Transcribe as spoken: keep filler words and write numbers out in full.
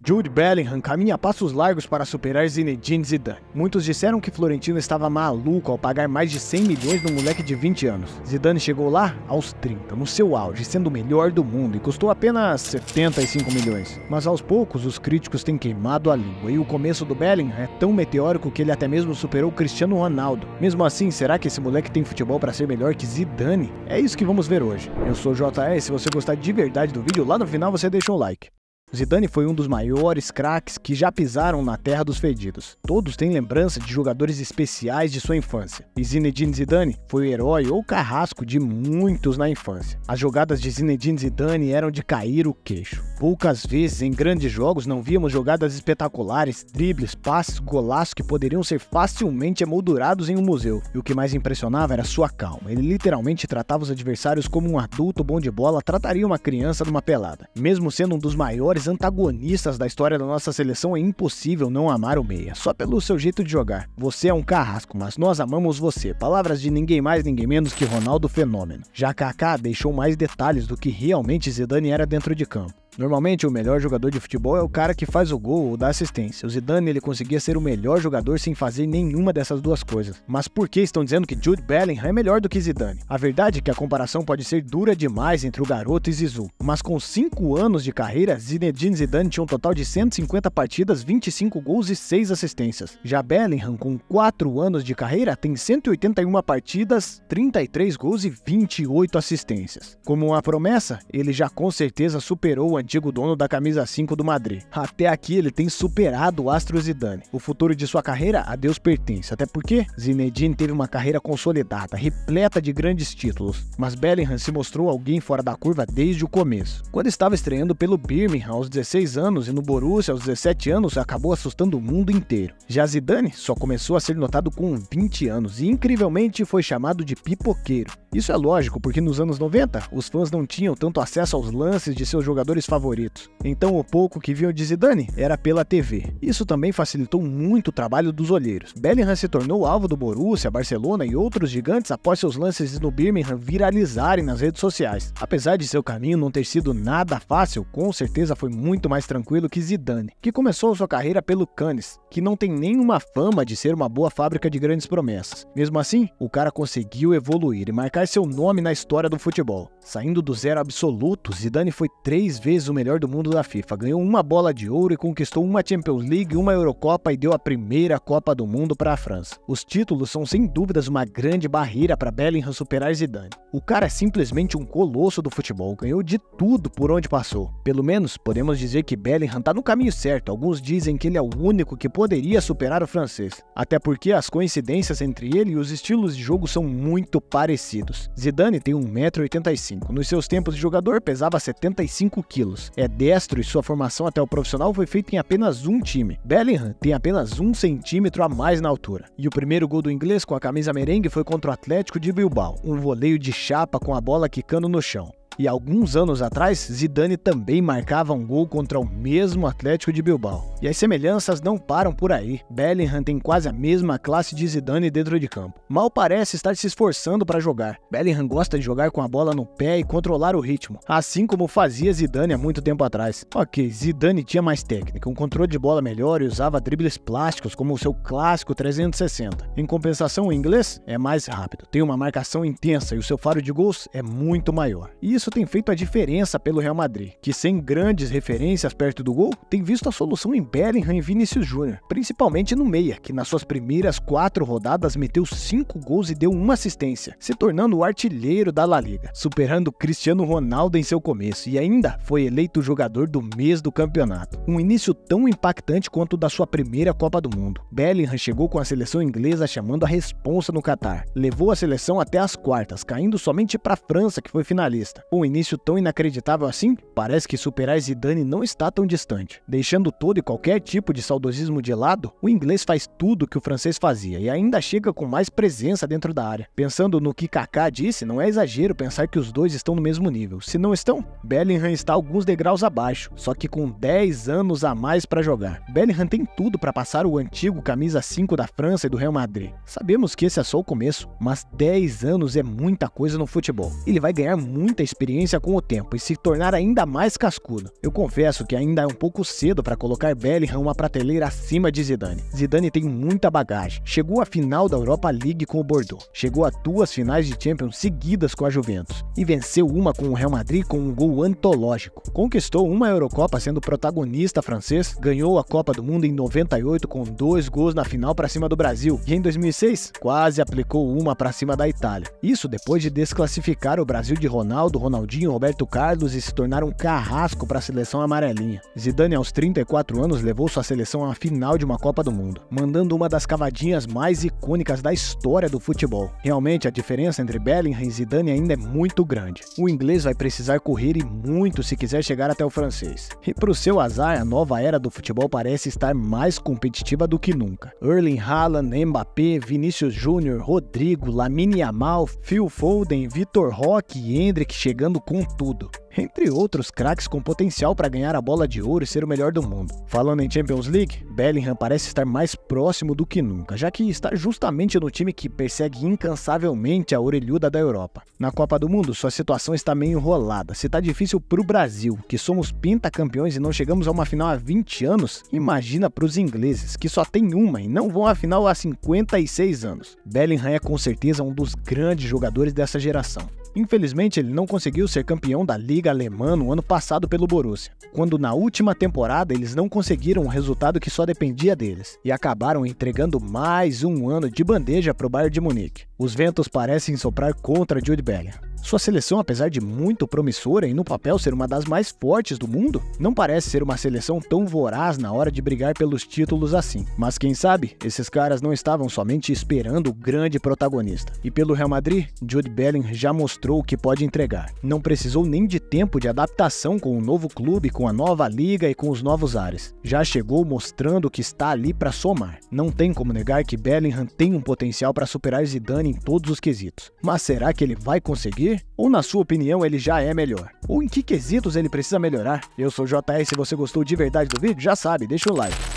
Jude Bellingham caminha a passos largos para superar Zinedine Zidane. Muitos disseram que Florentino estava maluco ao pagar mais de cem milhões no moleque de vinte anos. Zidane chegou lá aos trinta, no seu auge, sendo o melhor do mundo, e custou apenas setenta e cinco milhões. Mas aos poucos os críticos têm queimado a língua, e o começo do Bellingham é tão meteórico que ele até mesmo superou Cristiano Ronaldo. Mesmo assim, será que esse moleque tem futebol para ser melhor que Zidane? É isso que vamos ver hoje. Eu sou o J R, se você gostar de verdade do vídeo, lá no final você deixa um like. Zidane foi um dos maiores craques que já pisaram na terra dos fedidos. Todos têm lembrança de jogadores especiais de sua infância. E Zinedine Zidane foi o herói ou carrasco de muitos na infância. As jogadas de Zinedine Zidane eram de cair o queixo. Poucas vezes em grandes jogos não víamos jogadas espetaculares, dribles, passes, golaços que poderiam ser facilmente emoldurados em um museu. E o que mais impressionava era sua calma. Ele literalmente tratava os adversários como um adulto bom de bola trataria uma criança numa pelada. Mesmo sendo um dos maiores antagonistas da história da nossa seleção, é impossível não amar o meia, só pelo seu jeito de jogar. Você é um carrasco, mas nós amamos você. Palavras de ninguém mais, ninguém menos que Ronaldo Fenômeno. Já Kaká deixou mais detalhes do que realmente Zidane era dentro de campo. Normalmente o melhor jogador de futebol é o cara que faz o gol ou dá assistência. O Zidane ele conseguia ser o melhor jogador sem fazer nenhuma dessas duas coisas. Mas por que estão dizendo que Jude Bellingham é melhor do que Zidane? A verdade é que a comparação pode ser dura demais entre o garoto e Zizou. Mas com cinco anos de carreira, Zinedine Zidane tinha um total de cento e cinquenta partidas, vinte e cinco gols e seis assistências. Já Bellingham, com quatro anos de carreira, tem cento e oitenta e uma partidas, trinta e três gols e vinte e oito assistências. Como uma promessa, ele já com certeza superou o antigo dono da camisa cinco do Madrid. Até aqui ele tem superado o astro Zidane. O futuro de sua carreira a Deus pertence, até porque Zinedine teve uma carreira consolidada, repleta de grandes títulos, mas Bellingham se mostrou alguém fora da curva desde o começo. Quando estava estreando pelo Birmingham aos dezesseis anos e no Borussia aos dezessete anos, acabou assustando o mundo inteiro. Já Zidane só começou a ser notado com vinte anos e incrivelmente foi chamado de pipoqueiro. Isso é lógico, porque nos anos noventa os fãs não tinham tanto acesso aos lances de seus jogadores favoritos. Então o pouco que viam de Zidane era pela T V. Isso também facilitou muito o trabalho dos olheiros. Bellingham se tornou alvo do Borussia, Barcelona e outros gigantes após seus lances no Birmingham viralizarem nas redes sociais. Apesar de seu caminho não ter sido nada fácil, com certeza foi muito mais tranquilo que Zidane, que começou sua carreira pelo Cannes, que não tem nenhuma fama de ser uma boa fábrica de grandes promessas. Mesmo assim, o cara conseguiu evoluir e marcar seu nome na história do futebol. Saindo do zero absoluto, Zidane foi três vezes o melhor do mundo da FIFA, ganhou uma bola de ouro e conquistou uma Champions League, uma Eurocopa e deu a primeira Copa do Mundo para a França. Os títulos são sem dúvidas uma grande barreira para Bellingham superar Zidane. O cara é simplesmente um colosso do futebol, ganhou de tudo por onde passou. Pelo menos podemos dizer que Bellingham está no caminho certo. Alguns dizem que ele é o único que poderia superar o francês, até porque as coincidências entre ele e os estilos de jogo são muito parecidos. Zidane tem um metro e oitenta e cinco, nos seus tempos de jogador pesava setenta e cinco quilos, é destro e sua formação até o profissional foi feita em apenas um time. Bellingham tem apenas um centímetro a mais na altura. E o primeiro gol do inglês com a camisa merengue foi contra o Atlético de Bilbao, um voleio de chapa com a bola quicando no chão. E alguns anos atrás, Zidane também marcava um gol contra o mesmo Atlético de Bilbao. E as semelhanças não param por aí. Bellingham tem quase a mesma classe de Zidane dentro de campo. Mal parece estar se esforçando para jogar. Bellingham gosta de jogar com a bola no pé e controlar o ritmo, assim como fazia Zidane há muito tempo atrás. Ok, Zidane tinha mais técnica, um controle de bola melhor e usava dribles plásticos como o seu clássico trezentos e sessenta. Em compensação, o inglês é mais rápido, tem uma marcação intensa e o seu faro de gols é muito maior. E isso Isso tem feito a diferença pelo Real Madrid, que sem grandes referências perto do gol, tem visto a solução em Bellingham e Vinícius Júnior, principalmente no meia, que nas suas primeiras quatro rodadas meteu cinco gols e deu uma assistência, se tornando o artilheiro da La Liga, superando Cristiano Ronaldo em seu começo e ainda foi eleito jogador do mês do campeonato. Um início tão impactante quanto o da sua primeira Copa do Mundo. Bellingham chegou com a seleção inglesa chamando a responsa no Catar, levou a seleção até as quartas, caindo somente para a França, que foi finalista. Um início tão inacreditável assim, parece que superar Zidane não está tão distante. Deixando todo e qualquer tipo de saudosismo de lado, o inglês faz tudo o que o francês fazia e ainda chega com mais presença dentro da área. Pensando no que Kaká disse, não é exagero pensar que os dois estão no mesmo nível. Se não estão, Bellingham está alguns degraus abaixo, só que com dez anos a mais para jogar. Bellingham tem tudo para passar o antigo camisa cinco da França e do Real Madrid. Sabemos que esse é só o começo, mas dez anos é muita coisa no futebol. Ele vai ganhar muita experiência experiência com o tempo e se tornar ainda mais cascudo. Eu confesso que ainda é um pouco cedo para colocar Bellingham uma prateleira acima de Zidane. Zidane tem muita bagagem, chegou à final da Europa League com o Bordeaux, chegou a duas finais de Champions seguidas com a Juventus e venceu uma com o Real Madrid com um gol antológico. Conquistou uma Eurocopa sendo protagonista francês, ganhou a Copa do Mundo em noventa e oito com dois gols na final para cima do Brasil e em dois mil e seis quase aplicou uma para cima da Itália. Isso depois de desclassificar o Brasil de Ronaldo, Ronaldinho, Roberto Carlos e se tornar um carrasco para a seleção amarelinha. Zidane, aos trinta e quatro anos, levou sua seleção à final de uma Copa do Mundo, mandando uma das cavadinhas mais icônicas da história do futebol. Realmente, a diferença entre Bellingham e Zidane ainda é muito grande. O inglês vai precisar correr e muito se quiser chegar até o francês. E para o seu azar, a nova era do futebol parece estar mais competitiva do que nunca. Erling Haaland, Mbappé, Vinícius Júnior, Rodrigo, Lamine Yamal, Phil Foden, Vitor Roque e Endrick chegando com tudo, entre outros craques com potencial para ganhar a bola de ouro e ser o melhor do mundo. Falando em Champions League, Bellingham parece estar mais próximo do que nunca, já que está justamente no time que persegue incansavelmente a orelhuda da Europa. Na Copa do Mundo, sua situação está meio enrolada. Se tá difícil pro Brasil, que somos pentacampeões e não chegamos a uma final há vinte anos, imagina pros ingleses, que só tem uma e não vão à final há cinquenta e seis anos. Bellingham é com certeza um dos grandes jogadores dessa geração. Infelizmente, ele não conseguiu ser campeão da Liga Alemã no ano passado pelo Borussia, quando na última temporada eles não conseguiram um resultado que só dependia deles, e acabaram entregando mais um ano de bandeja para o Bayern de Munique. Os ventos parecem soprar contra Jude Bellingham. Sua seleção, apesar de muito promissora e no papel ser uma das mais fortes do mundo, não parece ser uma seleção tão voraz na hora de brigar pelos títulos assim. Mas quem sabe, esses caras não estavam somente esperando o grande protagonista. E pelo Real Madrid, Jude Bellingham já mostrou o que pode entregar. Não precisou nem de tempo de adaptação com o novo clube, com a nova liga e com os novos ares. Já chegou mostrando que está ali para somar. Não tem como negar que Bellingham tem um potencial para superar Zidane em todos os quesitos. Mas será que ele vai conseguir? Ou na sua opinião ele já é melhor? Ou em que quesitos ele precisa melhorar? Eu sou o J R, se você gostou de verdade do vídeo, já sabe, deixa o like.